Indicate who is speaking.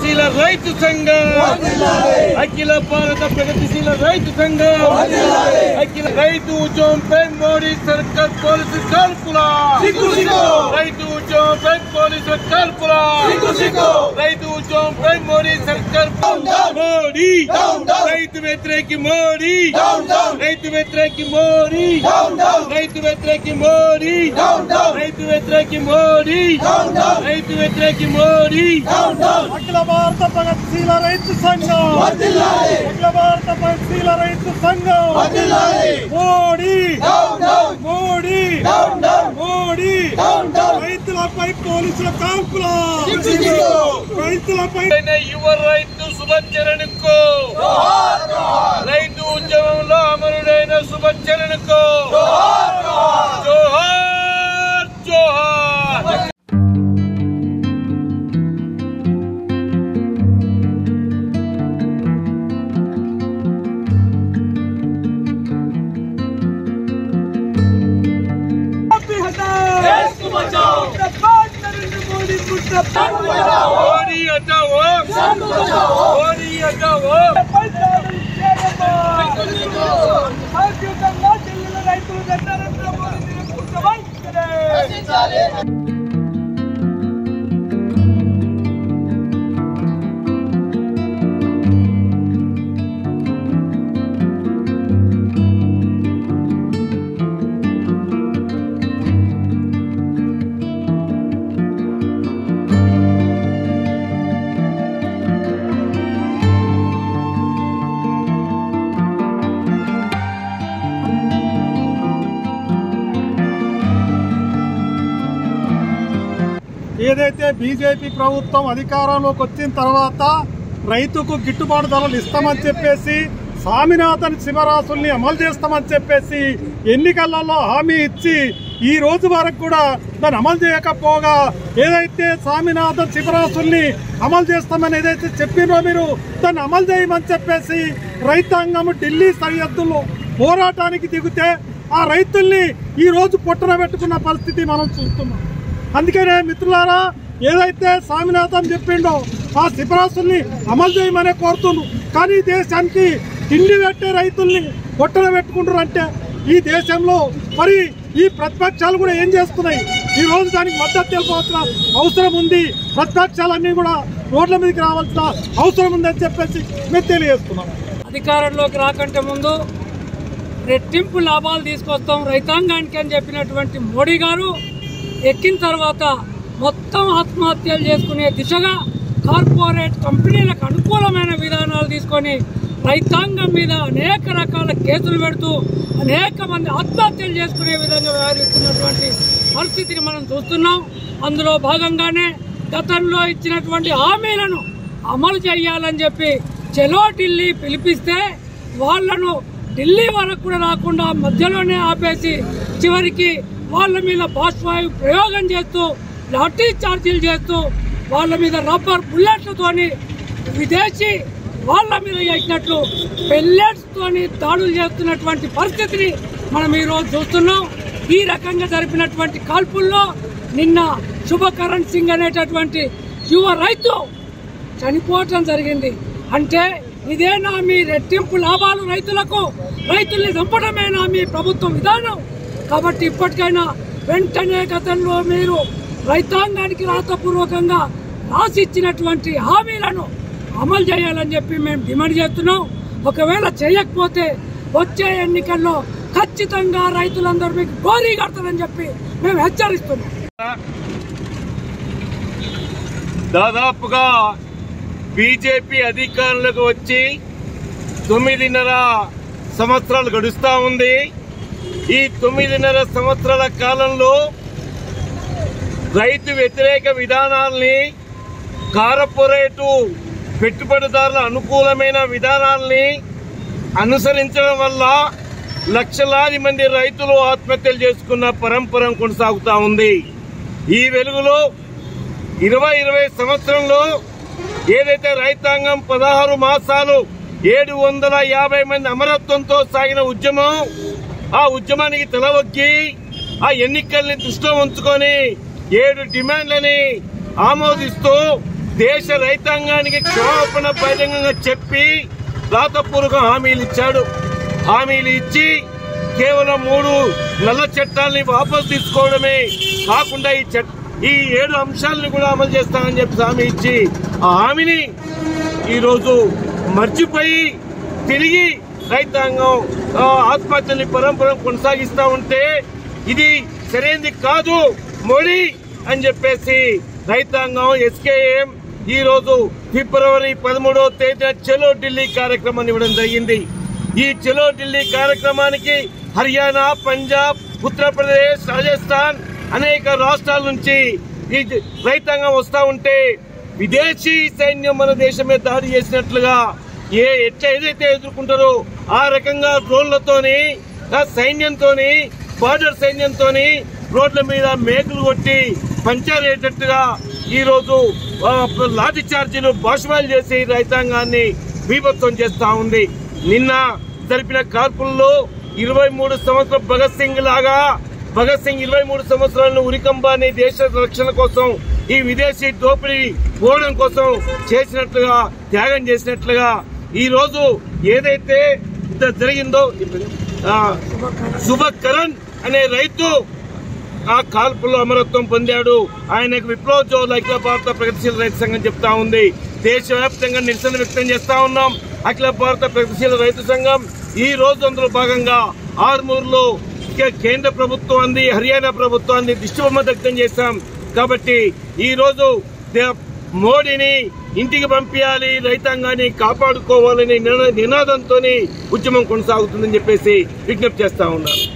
Speaker 1: ప్రగతిశీల రైతు సంఘం, అఖిల భారత ప్రగతిశీల రైతు సంఘం, అఖిల రైతు ఉద్యమంపై మోడీ సర్కార్ పోలీసు కాల్పులా, రైతు ఉద్యమంపై పోలీసు కాల్పులా, రైతు ఉద్యమంపై మోడీ సర్కార్ మోడీ, రైతు వ్యతిరేకి మోడీ, రైతు వ్యతిరేకి మోడీ, రైతు వ్యతిరేకి మోడీ, రైతు వ్యతిరేకి మోడీ, రైతు వ్యతిరేకి మోడీ.
Speaker 2: అఖిల భారత ప్రగతిశీల రైతు సంఘం, అఖిల భారత ప్రగతిశీల రైతు సంఘం, మోడీ మోడీ మోడీ, రైతులపై పోలీసుల కాల్పులా, రైతులపై
Speaker 1: యువ రైతు సుభాష్ చరణ్ కు, రైతు ఉద్యమంలో అమరుడైన సుభాష్ చరణ్ కు జోహార్ జోహార్. मोदी हटाओ, मोदी हटाओ.
Speaker 2: ఏదైతే బీజేపీ ప్రభుత్వం అధికారంలోకి వచ్చిన తర్వాత రైతుకు గిట్టుబాటు ధరలు ఇస్తామని చెప్పేసి, స్వామినాథన్ శివరాసుల్ని అమలు చేస్తామని చెప్పేసి ఎన్నికలలో హామీ ఇచ్చి ఈ రోజు వరకు కూడా దాన్ని అమలు చేయకపోగా, ఏదైతే స్వామినాథన్ శివరాసుల్ని అమలు చేస్తామని ఏదైతే చెప్పినో మీరు దాన్ని అమలు చేయమని చెప్పేసి రైతాంగం ఢిల్లీ సరిహద్దుల్లో పోరాటానికి దిగితే ఆ రైతుల్ని ఈ రోజు పొట్టన పెట్టుకున్న పరిస్థితి మనం చూస్తున్నాం. అందుకనే మిత్రులారా, ఏదైతే స్వామినాథన్ చెప్పిండో ఆ సిఫారసుల్ని అమలు చేయమనే కోరుతున్నాం. కానీ దేశానికి తిండి పెట్టే రైతుల్ని పొట్టన పెట్టుకుంటారు అంటే ఈ దేశంలో మరి ఈ ప్రతిపక్షాలు కూడా ఏం చేస్తున్నాయి? ఈ రోజు దానికి మద్దతు తెలపాల్సిన అవసరం ఉంది. ప్రతిపక్షాలన్నీ కూడా రోడ్ల మీదకి రావాల్సిన అవసరం ఉందని చెప్పేసి మేము తెలియజేస్తున్నాం.
Speaker 3: అధికారంలోకి రాకంటే ముందు రెట్టింపు లాభాలు తీసుకొస్తాం రైతాంగానికి అని చెప్పినటువంటి మోడీ గారు ఎక్కిన తర్వాత మొత్తం ఆత్మహత్యలు చేసుకునే దిశగా కార్పొరేట్ కంపెనీలకు అనుకూలమైన విధానాలు తీసుకొని రైతాంగం మీద అనేక రకాల కేసులు పెడుతూ అనేక మంది ఆత్మహత్యలు చేసుకునే విధంగా వ్యవహరిస్తున్నటువంటి పరిస్థితిని మనం చూస్తున్నాం. అందులో భాగంగానే గతంలో ఇచ్చినటువంటి హామీలను అమలు చేయాలని చెప్పి చలో ఢిల్లీ పిలిపిస్తే వాళ్లను ఢిల్లీ వరకు కూడా రాకుండా మధ్యలోనే ఆపేసి చివరికి వాళ్ళ మీద బాష్పాయు ప్రయోగం చేస్తూ లాఠీ చార్జీలు చేస్తూ వాళ్ళ మీద రబ్బర్ బుల్లెట్లతోని విదేశీ వాళ్ళ మీద చేసినట్లు పెల్లెట్స్ తోని దాడులు చేస్తున్నటువంటి పరిస్థితిని మనం ఈరోజు చూస్తున్నాం. ఈ రకంగా జరిపినటువంటి కాల్పుల్లో నిన్న శుభకరణ్ సింగ్ అనేటటువంటి యువ రైతు చనిపోవటం జరిగింది. అంటే ఇదేనా మీ రెట్టింపు లాభాలు రైతులకు? రైతుల్ని చంపడమేనా మీ ప్రభుత్వ విధానం? కాబట్టి ఇప్పటికైనా వెంటనే గతంలో మీరు రైతాంగానికి రాతపూర్వకంగా రాసిచ్చినటువంటి హామీలను అమలు చేయాలని చెప్పి మేము డిమాండ్ చేస్తున్నాం. ఒకవేళ చేయకపోతే వచ్చే ఎన్నికల్లో ఖచ్చితంగా రైతులందరూ మీకు గోరీ కడతారని చెప్పి మేము హెచ్చరిస్తున్నాం.
Speaker 1: దాదాపుగా బీజేపీ అధికారంలోకి వచ్చి 9.5 సంవత్సరాలు గడుస్తా ఉంది. ఈ 9.5 సంవత్సరాల కాలంలో రైతు వ్యతిరేక విధానాల్ని, కార్పొరేటు పెట్టుబడిదారుల అనుకూలమైన విధానాల్ని అనుసరించడం వల్ల లక్షలాది మంది రైతులు ఆత్మహత్యలు చేసుకున్న పరంపర కొనసాగుతా ఉంది. ఈ వెలుగులో 2020 సంవత్సరంలో ఏదైతే రైతాంగం 16 మాసాలు 750 మంది అమరత్వంతో సాగిన ఉద్యమం, ఆ ఉద్యమానికి తలవొక్కి ఆ ఎన్నికల్ని దృష్టిలో ఉంచుకొని 7 డిమాండ్లని ఆమోదిస్తూ దేశ రైతాంగానికి క్షమాపణ బహిరంగంగా చెప్పి రాతపూర్వక హామీలు ఇచ్చాడు. హామీలు ఇచ్చి కేవలం 3 నల్ల చట్టాలని వాపసు తీసుకోవడమే కాకుండా ఈ 7 అంశాలను కూడా అమలు చేస్తానని చెప్పి హామీ ఇచ్చి ఆ హామీని ఈరోజు మర్చిపోయి తిరిగి రైతాంగం ఆత్మహత్యల్ని పరంపర కొనసాగిస్తా ఉంటే ఇది సరైనది కాదు మోడీ అని చెప్పేసి రైతాంగం ఎస్కేఎం ఈ రోజు ఫిబ్రవరి 13వ తేదీన చలో ఢిల్లీ కార్యక్రమాన్ని ఇవ్వడం జరిగింది. ఈ చలో ఢిల్లీ కార్యక్రమానికి హర్యానా, పంజాబ్, ఉత్తరప్రదేశ్, రాజస్థాన్ అనేక రాష్ట్రాల నుంచి ఈ రైతాంగం వస్తా ఉంటే విదేశీ సైన్యం మన దేశం మీద దాడి చేసినట్లుగా ఏదైతే ఎదుర్కొంటారో ఆ రకంగా డ్రోన్లతోని సైన్యంతోని బార్డర్ సైన్యంతోని రోడ్ల మీద మేకులు కొట్టి పంచారేటట్టుగా ఈ రోజు లాఠీ చార్జీలు బాష్పాలు చేసి రైతాంగాన్ని బీభత్సం చేస్తా ఉంది. నిన్న జరిపిన కాల్పుల్లో 23 సంవత్సరాల భగత్ సింగ్ 23 సంవత్సరాలను ఉరికంబాన్ని దేశ రక్షణ కోసం ఈ విదేశీ దోపిడీ పోవడం కోసం చేసినట్లుగా త్యాగం చేసినట్లుగా ఈ రోజు ఏదైతే జరిగిందో శుభకరణ్ అనే రైతు ఆ కాల్పుల్లో అమరత్వం పొందాడు. ఆయనకు విప్లవ జోహార్లు అఖిల భారత ప్రగతిశీల రైతు సంఘం చెప్తా ఉంది. దేశవ్యాప్తంగా నిరసన వ్యక్తం చేస్తా ఉన్నాం. అఖిల భారత ప్రగతిశీల రైతు సంఘం ఈ రోజు అందులో భాగంగా ఆర్మూర్లో కేంద్ర ప్రభుత్వాన్ని, హర్యానా ప్రభుత్వాన్ని దిష్టిబొమ్మ దగ్ధం చేశాం. కాబట్టి ఈ రోజు మోడీని ఇంటికి పంపించాలి, రైతాంగాన్ని కాపాడుకోవాలని నినాదంతో ఉద్యమం కొనసాగుతుందని చెప్పేసి విజ్ఞప్తి చేస్తా ఉన్నారు.